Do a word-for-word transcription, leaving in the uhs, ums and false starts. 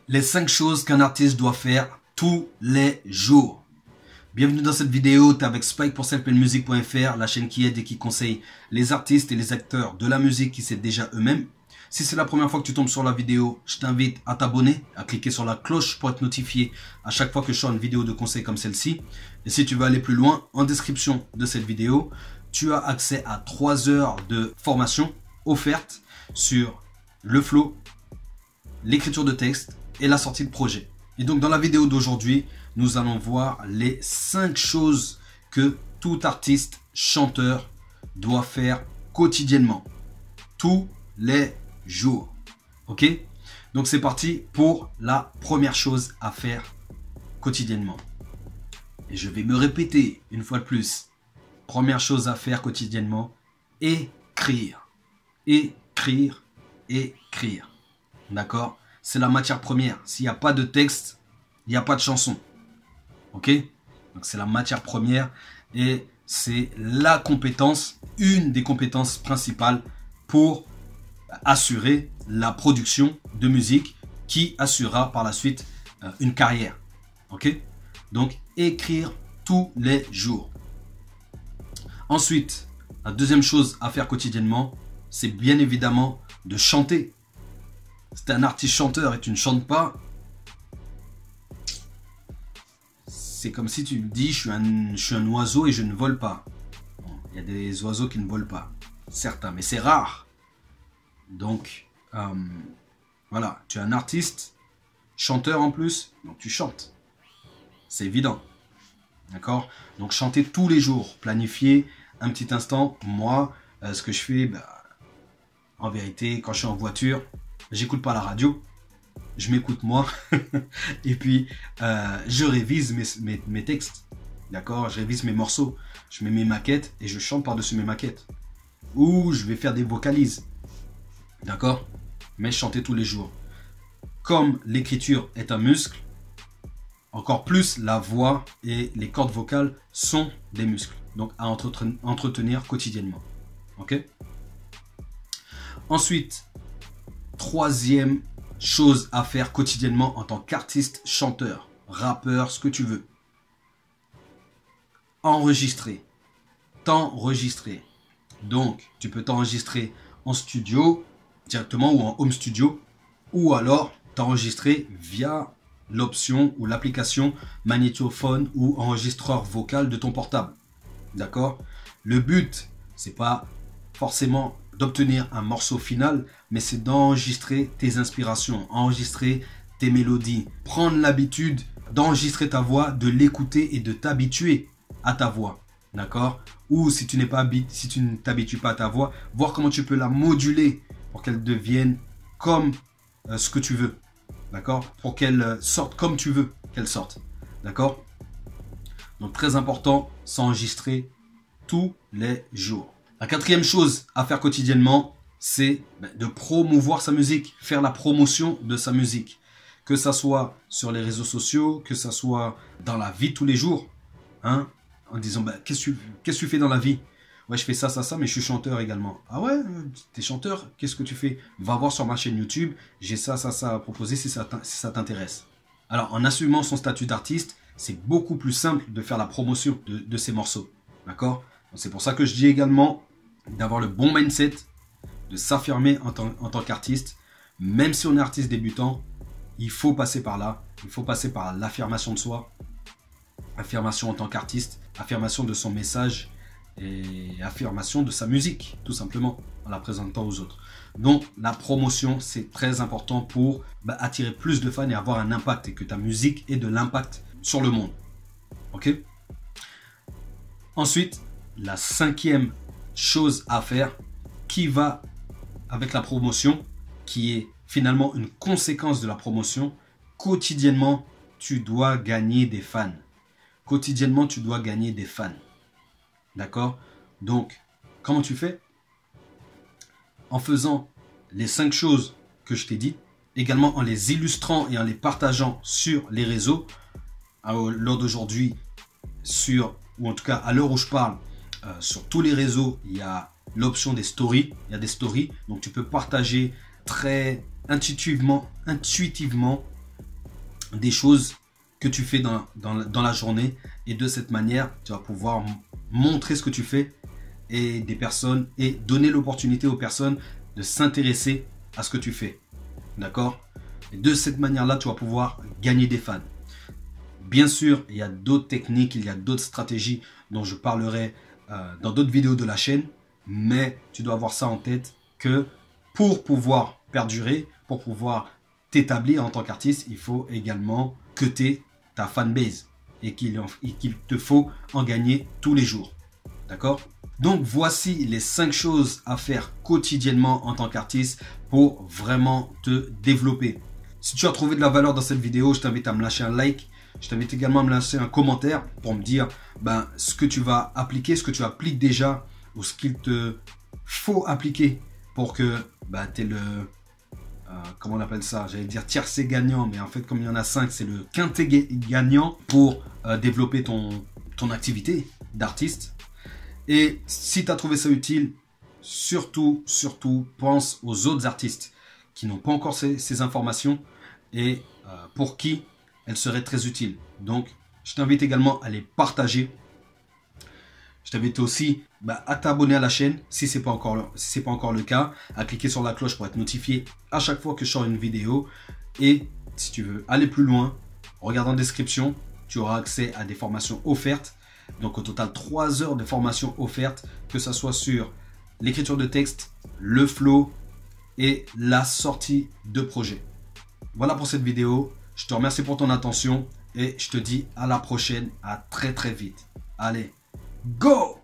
Les cinq choses qu'un artiste doit faire tous les jours. Bienvenue dans cette vidéo, tu es avec Spike pour self made music point F R, la chaîne qui aide et qui conseille les artistes et les acteurs de la musique qui s'aident déjà eux-mêmes. Si c'est la première fois que tu tombes sur la vidéo, je t'invite à t'abonner, à cliquer sur la cloche pour être notifié à chaque fois que je sors une vidéo de conseil comme celle-ci. Et si tu veux aller plus loin, en description de cette vidéo, tu as accès à trois heures de formation offerte sur le flow, l'écriture de texte et la sortie de projet. Et donc dans la vidéo d'aujourd'hui, nous allons voir les cinq choses que tout artiste, chanteur doit faire quotidiennement, tous les jours. Ok? Donc c'est parti pour la première chose à faire quotidiennement. Et je vais me répéter une fois de plus. Première chose à faire quotidiennement, écrire. Écrire, écrire. D'accord? C'est la matière première. S'il n'y a pas de texte, il n'y a pas de chanson. Ok? Donc c'est la matière première et c'est la compétence, une des compétences principales pour assurer la production de musique qui assurera par la suite euh, une carrière. Ok? Donc écrire tous les jours. Ensuite, la deuxième chose à faire quotidiennement, c'est bien évidemment de chanter. Si tu es un artiste chanteur et tu ne chantes pas, c'est comme si tu me dis je suis, un, je suis un oiseau et je ne vole pas. Bon, il y a des oiseaux qui ne volent pas, certains, mais c'est rare. Donc, euh, voilà, tu es un artiste, chanteur en plus, donc tu chantes. C'est évident. D'accord? Donc chanter tous les jours, planifier un petit instant. Moi, euh, ce que je fais, bah, en vérité, quand je suis en voiture, j'écoute pas la radio, je m'écoute moi et puis euh, je révise mes, mes, mes textes, d'accord, je révise mes morceaux, je mets mes maquettes et je chante par-dessus mes maquettes, ou je vais faire des vocalises, d'accord, mais chanter tous les jours. Comme l'écriture est un muscle, encore plus la voix et les cordes vocales sont des muscles, donc à entretenir, entretenir quotidiennement, ok. Ensuite, troisième chose à faire quotidiennement en tant qu'artiste, chanteur, rappeur, ce que tu veux. Enregistrer. T'enregistrer. Donc, tu peux t'enregistrer en studio, directement ou en home studio, ou alors t'enregistrer via l'option ou l'application magnétophone ou enregistreur vocal de ton portable. D'accord? Le but, c'est pas forcément d'obtenir un morceau final, mais c'est d'enregistrer tes inspirations, enregistrer tes mélodies, prendre l'habitude d'enregistrer ta voix, de l'écouter et de t'habituer à ta voix, d'accord? Ou si tu n'es pas si tu ne t'habitues pas à ta voix, voir comment tu peux la moduler pour qu'elle devienne comme euh, ce que tu veux, d'accord? Pour qu'elle euh, sorte comme tu veux qu'elle sorte, d'accord? Donc très important, s'enregistrer tous les jours. La quatrième chose à faire quotidiennement, c'est de promouvoir sa musique, faire la promotion de sa musique. Que ça soit sur les réseaux sociaux, que ça soit dans la vie de tous les jours, hein, en disant bah, qu'est-ce que tu, qu'est-ce que tu fais dans la vie? Ouais, je fais ça, ça, ça, mais je suis chanteur également. Ah ouais, t'es chanteur, qu'est-ce que tu fais? Va voir sur ma chaîne YouTube, j'ai ça, ça, ça à proposer si ça, si ça t'intéresse. Alors, en assumant son statut d'artiste, c'est beaucoup plus simple de faire la promotion de, de ces morceaux. D'accord? C'est pour ça que je dis également d'avoir le bon mindset, de s'affirmer en tant, en tant qu'artiste. Même si on est artiste débutant, il faut passer par là. Il faut passer par l'affirmation de soi, affirmation en tant qu'artiste, affirmation de son message et affirmation de sa musique, tout simplement, en la présentant aux autres. Donc, la promotion, c'est très important pour bah, attirer plus de fans et avoir un impact et que ta musique ait de l'impact sur le monde. Ok? Ensuite, la cinquième chose à faire qui va avec la promotion, qui est finalement une conséquence de la promotion. Quotidiennement, tu dois gagner des fans. Quotidiennement, tu dois gagner des fans. D'accord? Donc, comment tu fais? En faisant les cinq choses que je t'ai dit, également en les illustrant et en les partageant sur les réseaux. Alors, lors d'aujourd'hui, sur, ou en tout cas à l'heure où je parle, Euh, sur tous les réseaux, il y a l'option des stories. Il y a des stories. Donc, tu peux partager très intuitivement, intuitivement des choses que tu fais dans, dans, dans la journée. Et de cette manière, tu vas pouvoir montrer ce que tu fais et des personnes et donner l'opportunité aux personnes de s'intéresser à ce que tu fais. D'accord? Et de cette manière-là, tu vas pouvoir gagner des fans. Bien sûr, il y a d'autres techniques, il y a d'autres stratégies dont je parlerai euh, dans d'autres vidéos de la chaîne. Mais tu dois avoir ça en tête que pour pouvoir perdurer, pour pouvoir t'établir en tant qu'artiste, il faut également que tu aies ta fanbase et qu'il qu'il te faut en gagner tous les jours. D'accord? Donc voici les cinq choses à faire quotidiennement en tant qu'artiste pour vraiment te développer. Si tu as trouvé de la valeur dans cette vidéo, je t'invite à me lâcher un like. Je t'invite également à me lâcher un commentaire pour me dire ben, ce que tu vas appliquer, ce que tu appliques déjà ou ce qu'il te faut appliquer pour que ben, tu aies le... Euh, comment on appelle ça? J'allais dire tiercé gagnant, mais en fait comme il y en a cinq, c'est le quintet gagnant pour euh, développer ton, ton activité d'artiste. Et si tu as trouvé ça utile, surtout, surtout, pense aux autres artistes qui n'ont pas encore ces, ces informations et euh, pour qui elles seraient très utiles. Donc, je t'invite également à les partager. Je t'invite aussi bah, à t'abonner à la chaîne si ce n'est pas encore, si c'est pas encore le cas, à cliquer sur la cloche pour être notifié à chaque fois que je sors une vidéo. Et si tu veux aller plus loin, regarde en description, tu auras accès à des formations offertes. Donc au total, trois heures de formation offertes, que ce soit sur l'écriture de texte, le flow et la sortie de projet. Voilà pour cette vidéo. Je te remercie pour ton attention et je te dis à la prochaine, à très très vite. Allez, go!